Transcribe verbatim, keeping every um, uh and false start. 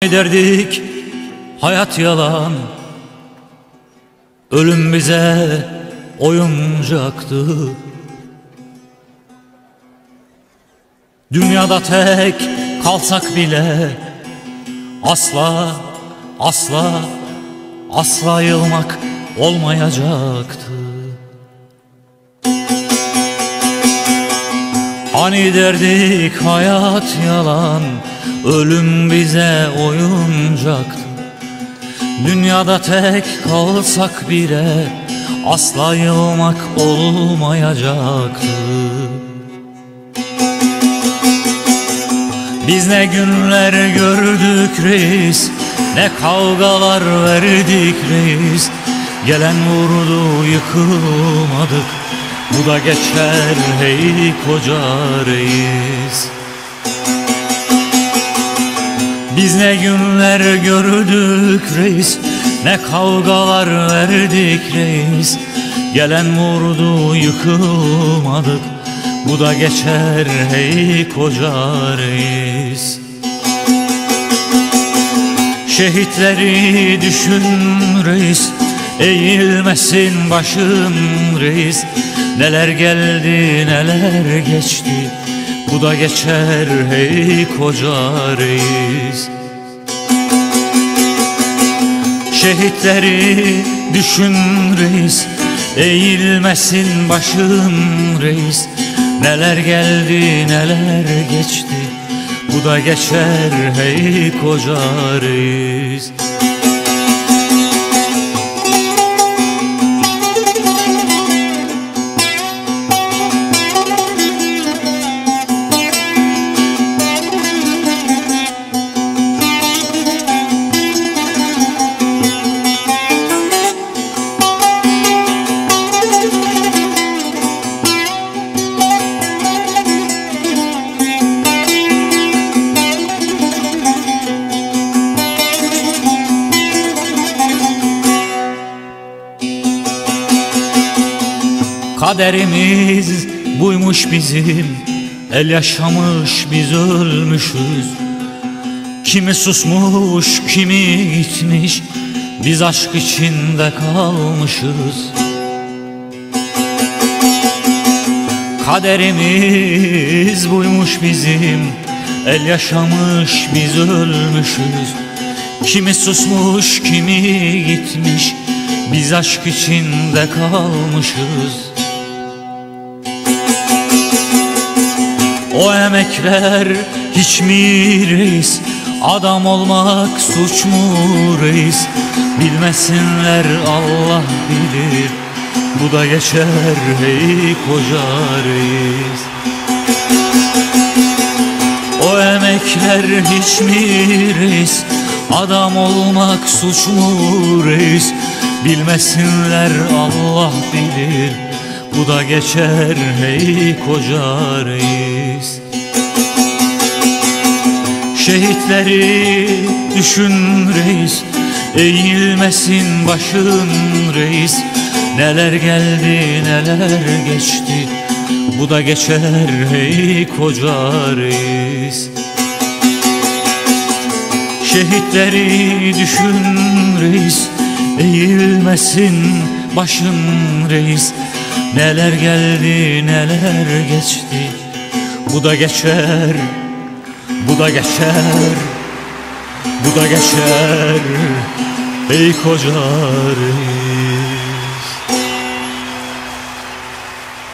Derdik hayat yalan, ölüm bize oyuncaktı. Dünyada tek kalsak bile asla asla asla yılmak olmayacaktı. Hani derdik hayat yalan, ölüm bize oyuncaktı. Dünyada tek kalsak bile asla yılmak olmayacaktı. Biz ne günler gördük reis, ne kavgalar verdik reis. Gelen vurdu yıkılmadık, bu da geçer hey koca reis. Biz ne günler gördük reis, ne kavgalar verdik reis. Gelen vurdu yıkılmadık, bu da geçer hey koca reis. Şehitleri düşün reis, eğilmesin başın reis. Neler geldi neler geçti, bu da geçer hey koca reis. Şehitleri düşün reis, eğilmesin başın reis. Neler geldi neler geçti, bu da geçer hey koca reis. Kaderimiz buymuş bizim, el yaşamış biz ölmüşüz. Kimi susmuş kimi gitmiş, biz aşk içinde kalmışız. Kaderimiz buymuş bizim, el yaşamış biz ölmüşüz. Kimi susmuş kimi gitmiş, biz aşk içinde kalmışız. O emekler hiç mi reis, adam olmak suç mu reis? Bilmesinler Allah bilir, bu da geçer hey koca reis. O emekler hiç mi reis, adam olmak suç mu reis? Bilmesinler Allah bilir, bu da geçer hey koca reis. Şehitleri düşün reis, eğilmesin başın reis. Neler geldi neler geçti, bu da geçer hey koca reis. Şehitleri düşün reis, eğilmesin başın reis. Neler geldi neler geçti, bu da geçer, bu da geçer, bu da geçer ey koca reis.